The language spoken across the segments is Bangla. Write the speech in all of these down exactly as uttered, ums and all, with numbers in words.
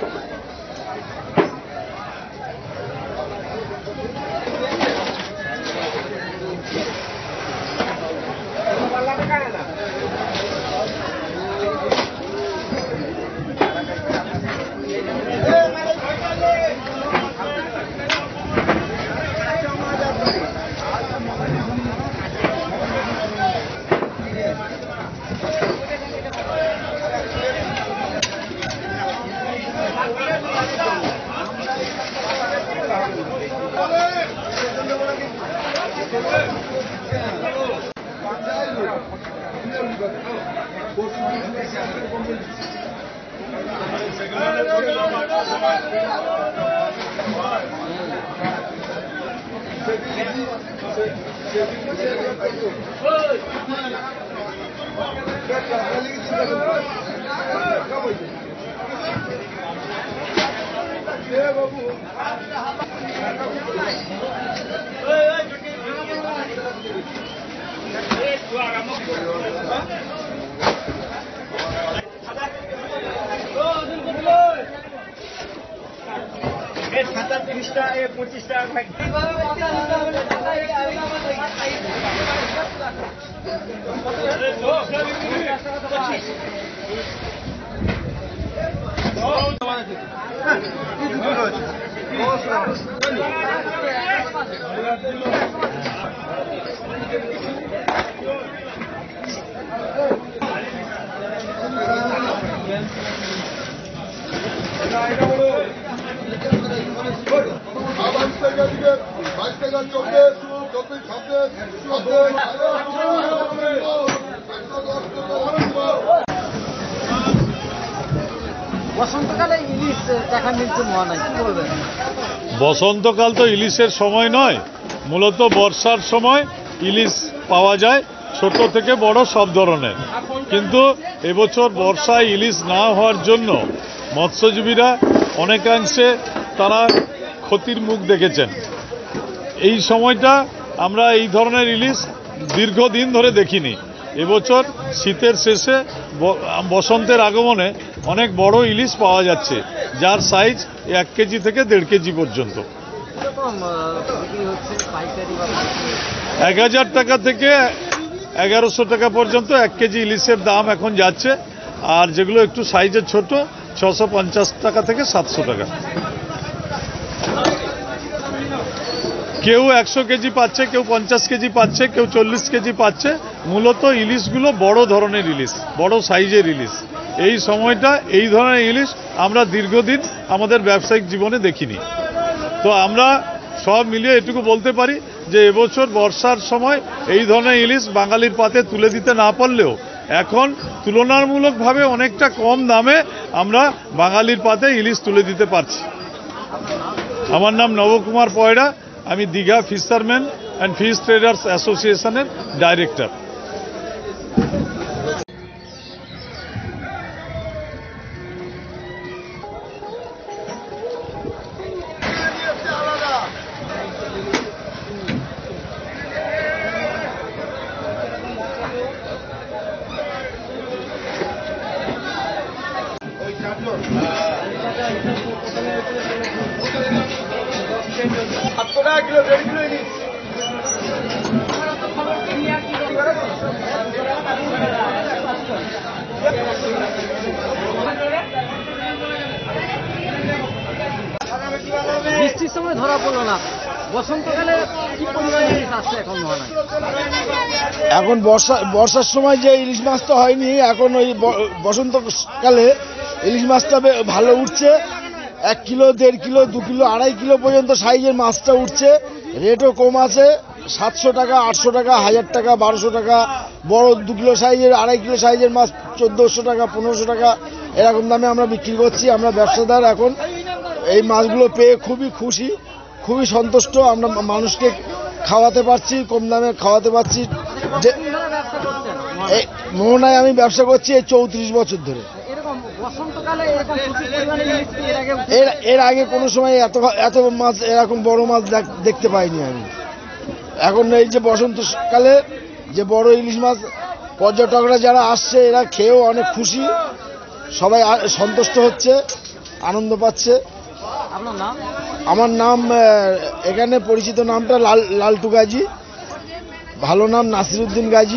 পঁচিশ টাকা ভাই বসন্তকালে ইলিশ দেখা মিলছে মহানায়, কি বলবেন? বসন্তকাল তো ইলিশের সময় নয়, মূলত বর্ষার সময় ইলিশ পাওয়া যায় ছোট থেকে বড় সব ধরনের। কিন্তু এবছর বর্ষায় ইলিশ না হওয়ার জন্য মৎস্যজীবীরা অনেকাংশে তারা ক্ষতির মুখ দেখেছেন। এই সময়টা আমরা এই ধরনের ইলিশ দীর্ঘদিন ধরে দেখিনি। এবছর শীতের শেষে বসন্তের আগমনে অনেক বড় ইলিশ পাওয়া যাচ্ছে, যার সাইজ এক কেজি থেকে দেড় কেজি পর্যন্ত। এক হাজার টাকা থেকে এগারোশো টাকা পর্যন্ত এক কেজি ইলিশের দাম এখন যাচ্ছে, আর যেগুলো একটু সাইজের ছোট ছশো পঞ্চাশ টাকা থেকে সাতশো টাকা। কেউ একশো কেজি পাচ্ছে, কেউ পঞ্চাশ কেজি পাচ্ছে, কেউ চল্লিশ কেজি পাচ্ছে। মূলত ইলিশগুলো বড় ধরনের ইলিশ, বড় সাইজের ইলিশ। এই সময়টা এই ধরনের ইলিশ আমরা দীর্ঘদিন আমাদের ব্যবসায়িক জীবনে দেখিনি। তো আমরা সব মিলিয়ে এটুকু বলতে পারি যে এবছর বর্ষার সময় এই ধরনের ইলিশ বাঙালির পাতে তুলে দিতে না পারলেও এখন তুলনামূলকভাবে অনেকটা কম দামে আমরা বাঙালির পাতে ইলিশ তুলে দিতে পারছি। আমার নাম নবকুমার পয়রা, আমি Digha fisherman and fish traders অ্যাসোসিয়েশনের ডাইরেক্টর। বৃষ্টির সময় ধরা পড়লো না, বসন্তকালে কি পরিমাণে ইলিশ আসছে এখন মহানায়? এখন বর্ষা বর্ষার সময় যে ইলিশ মাছটা হয়নি, এখন ওই বসন্তকালে ইলিশ মাছটা ভালো উঠছে। এক কিলো দেড় কিলো দু কিলো আড়াই কিলো পর্যন্ত সাইজের মাছটা উঠছে। রেটও কম আছে, সাতশো টাকা আটশো টাকা হাজার টাকা বারোশো টাকা। বড় দু কিলো সাইজের আড়াই কিলো সাইজের মাছ চোদ্দোশো টাকা পনেরোশো টাকা এরকম দামে আমরা বিক্রি করছি। আমরা ব্যবসাদার এখন এই মাছগুলো পেয়ে খুবই খুশি, খুবই সন্তুষ্ট। আমরা মানুষকে খাওয়াতে পারছি, কম দামে খাওয়াতে পারছি। যে মোহনায় আমি ব্যবসা করছি এই চৌত্রিশ বছর ধরে। এর এর আগে কোনো সময় এত এত মাছ এরকম বড় মাছ দেখতে পাইনি আমি। এখন এই যে বসন্তকালে যে বড় ইলিশ মাছ, পর্যটকরা যারা আসছে এরা খেয়েও অনেক খুশি, সবাই সন্তুষ্ট হচ্ছে। আনন্দ পাচ্ছে। আপনার নাম? আমার নাম এখানে পরিচিত নামটা লাল লালটু গাজী, ভালো নাম নাসিরউদ্দিন গাজী।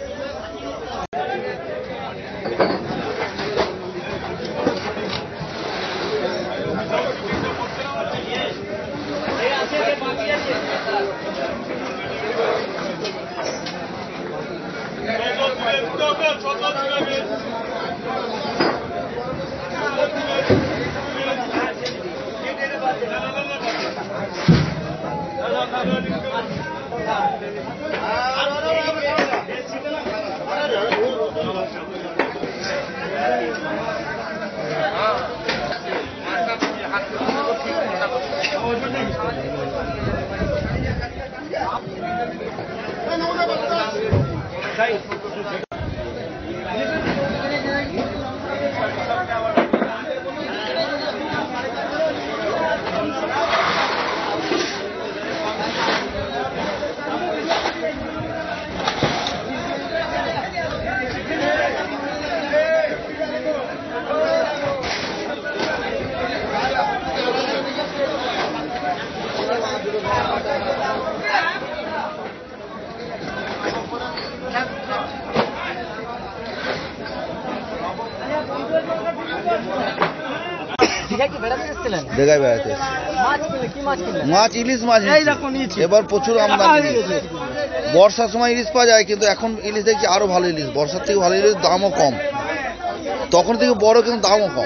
দীঘায় বেড়াতে মাছ ইলিশ মাছ এবার প্রচুর আমদানি। বর্ষার সময় ইলিশ পাওয়া যায়, কিন্তু এখন ইলিশ দেখছি আরো ভালো ইলিশ, বর্ষার থেকে ভালো ইলিশ, দামও কম। তখন থেকে বড় কিন্তু দামও কম।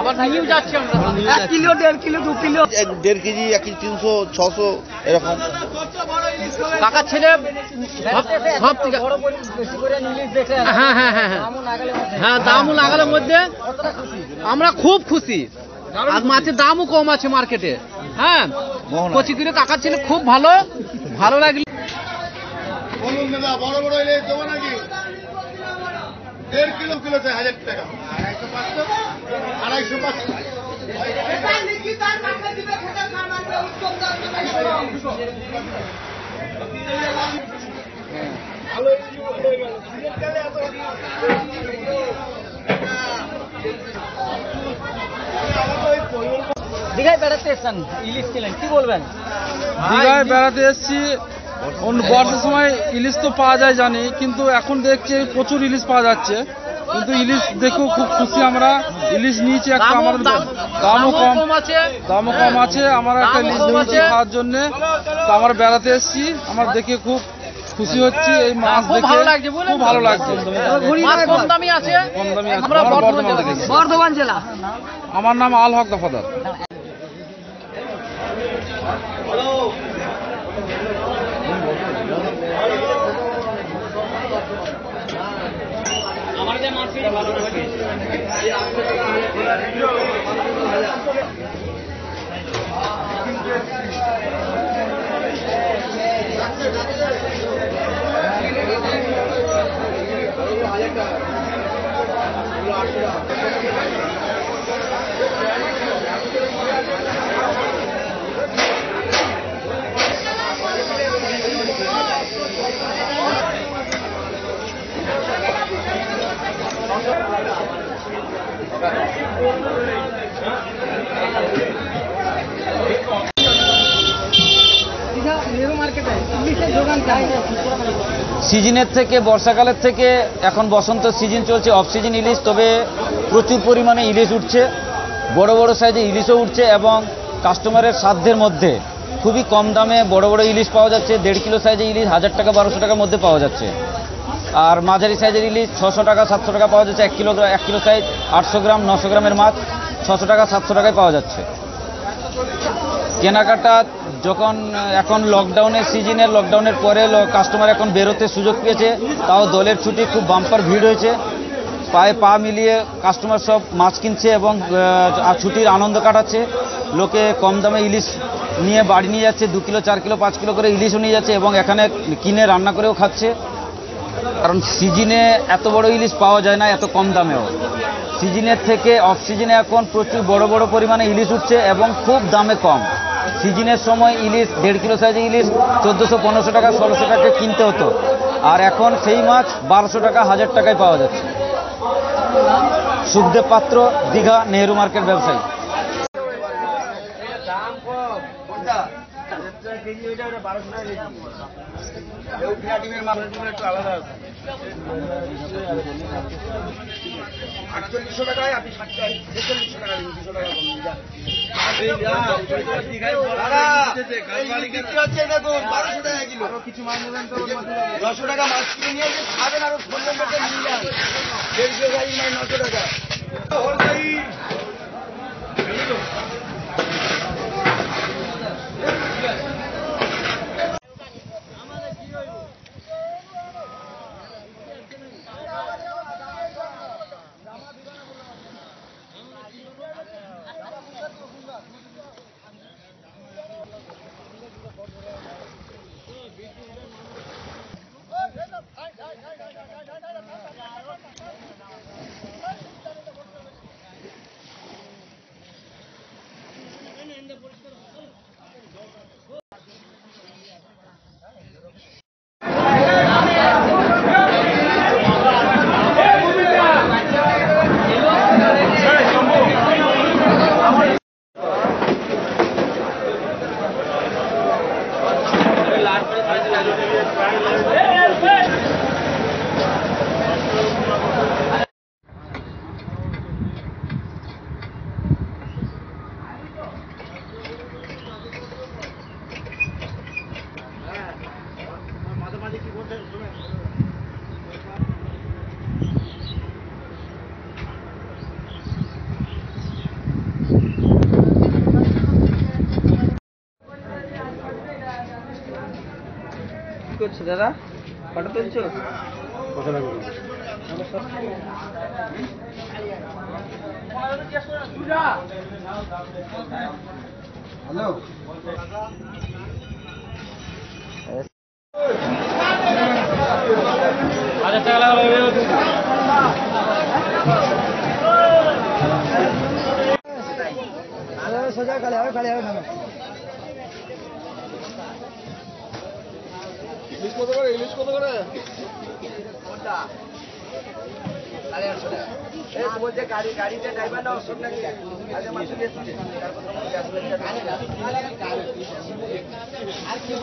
দেড় কেজি এক কেজি তিনশো ছশো এরকম। কাকার ছেলে সব থেকে হ্যাঁ হ্যাঁ হ্যাঁ হ্যাঁ দামও লাগালের মধ্যে আমরা খুব খুশি। আর মাছের দামও কম আছে মার্কেটে। হ্যাঁ পঁচিশ কিলো কাকার ছেলে খুব ভালো ভালো লাগলো। বড় বড় ইলিশ দেবো নাকি? দেড় কিলো কিলো হাজার টাকা, আড়াইশো পাঁচশো। দীঘায় বেড়াতে এসছেন, ইলিশ খেলেন, কি বলবেন? দীঘায় বেড়াতে এসছি, বর্ষার সময় ইলিশ তো পাওয়া যায় জানি, কিন্তু এখন দেখছি প্রচুর ইলিশ পাওয়া যাচ্ছে। কিন্তু ইলিশ দেখেও খুব খুশি আমরা। ইলিশ নিয়েছি একটা, আমাদের দামও কম আছে, দামও কম আছে। আমার একটা ইলিশ নিয়েছি খাওয়ার জন্য, তো আমরা বেড়াতে এসছি, আমার দেখে খুব খুশি হচ্ছি। এই মাছ দেখে খুব ভালো লাগছে। কম দামি আছে, কম দামি আছে। আমরা বর্ধমান থেকে, বর্ধমান জেলা। আমার নাম আল হক দফাদার। সিজনের থেকে বর্ষাকালের থেকে এখন বসন্ত সিজন চলছে, অফ সিজন ইলিশ, তবে প্রচুর পরিমাণে ইলিশ উঠছে, বড় বড় সাইজে ইলিশও উঠছে এবং কাস্টমারের সাধ্যের মধ্যে খুবই কম দামে বড় বড় ইলিশ পাওয়া যাচ্ছে। দেড় কিলো সাইজের ইলিশ হাজার টাকা বারোশো টাকার মধ্যে পাওয়া যাচ্ছে, আর মাঝারি সাইজের ইলিশ ছশো টাকা সাতশো টাকা পাওয়া যাচ্ছে। এক কিলো এক কিলো সাইজ আটশো গ্রাম নশো গ্রামের মাছ ছশো টাকা সাতশো টাকায় পাওয়া যাচ্ছে। কেনাকাটা যখন এখন লকডাউনের সিজনে, লকডাউনের পরে কাস্টমার এখন বেরোতে সুযোগ পেয়েছে, তাও দলের ছুটি খুব বাম্পার ভিড় হয়েছে। পায়ে পা মিলিয়ে কাস্টমার সব মাছ কিনছে এবং ছুটির আনন্দ কাটাচ্ছে। লোকে কম দামে ইলিশ নিয়ে বাড়ি নিয়ে যাচ্ছে, দু কিলো চার কিলো পাঁচ কিলো করে ইলিশও নিয়ে যাচ্ছে এবং এখানে কিনে রান্না করেও খাচ্ছে। কারণ সিজনে এত বড় ইলিশ পাওয়া যায় না এত কম দামেও। সিজনের থেকে অফ সিজনে এখন প্রচুর বড় বড় পরিমাণে ইলিশ উঠছে এবং খুব দামে কম। সিজনের সময় ইলিশ দেড় কিলো সাইজের ইলিশ চোদ্দোশো পনেরোশো টাকা ষোলোশো টাকা কিনতে হতো, আর এখন সেই মাছ বারোশো টাকা হাজার টাকায় পাওয়া যাচ্ছে। সুখদেব পাত্র, দীঘা নেহেরু মার্কেট ব্যবসায়ী। কেজি ওইটা ওটা বারোশো টাকা কেজি ওই ডিমের মাছ একটু আলাদা আছে আটচল্লিশশো টাকায় আপনি ষাট টাকা ছেচল্লিশশো টাকা দিন দুশো টাকা কম বারোশো টাকা কিলো কিছু মাছ নেবেন তো নশো টাকা মাছ কিনে নিয়ে খাবেন আরো ফোন নম্বরটা নিয়ে যান দেড়শো গাড়ি নয় নশো টাকা করছো দাদা ফটো তুলছো হ্যালো হাজার টাকা লাগলো সোজা খালি হবে খালি হবে না ইলিশ কত করে ইলিশ কত করে কোনটা সাড়ে আটশো টাকা এই বলছে গাড়ি গাড়িতে ড্রাইভার না অসুখ নাকি আগে মাছ দিয়ে আসছে আর কি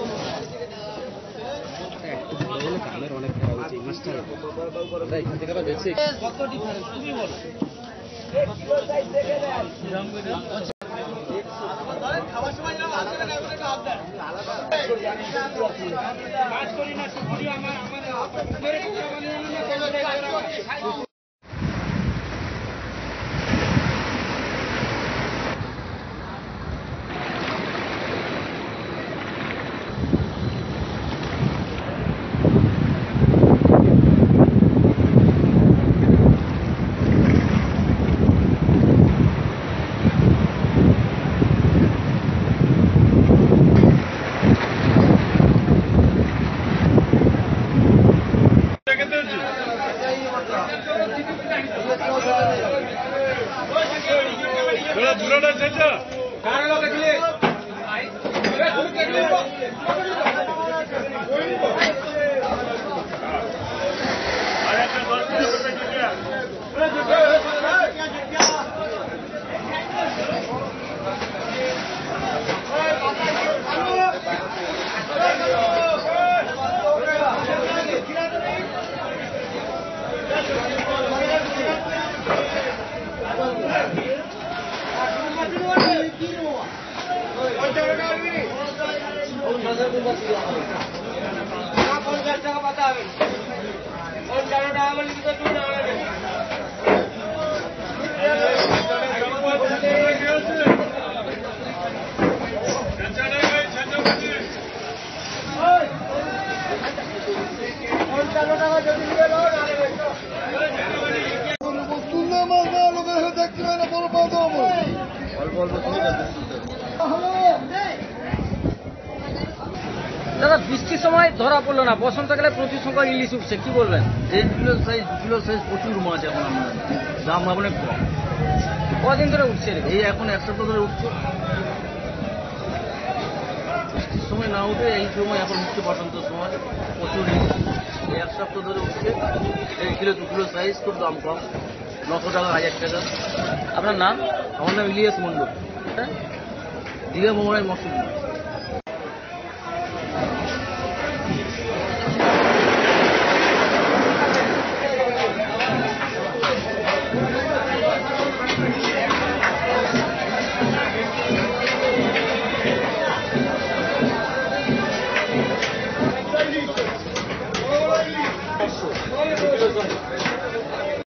বলবো কামের অনেক খারাপ হচ্ছে এই মাছটা তাই এখান থেকে দেখছি কত ডিফারেন্স তুমি বলো এক কিলো সাইজ দেখে দেন খাবার সময় না আশি টাকা করে হাত দেন আলাদা কাজ করি না সুপুরি আমার আমার মেরে কোম্পানি না দাদা বৃষ্টির সময় ধরা পড়লো না, বসন্তকালে প্রচুর সংখ্যা ইলিশ উঠছে, কি বলবেন? দেড় কিলো সাইজ দু কিলো সাইজ প্রচুর মাছ এখন আমরা দাম অনেক কম। কদিন ধরে উঠছে? এই এখন এক সপ্তাহ ধরে উঠছে। বৃষ্টির সময় না উঠে এই সময় এখন উঠছে বসন্তের সময় প্রচুর ইলিশ। এই এক সপ্তাহ ধরে উঠছে, দেড় কিলো দু কিলো সাইজ, খুব দাম কম, নশো টাকা হাজার টাকা। আপনার নাম? আমার নাম ইলিয়াস মন্ডল, দীঘা মোহনায় মৎস্য।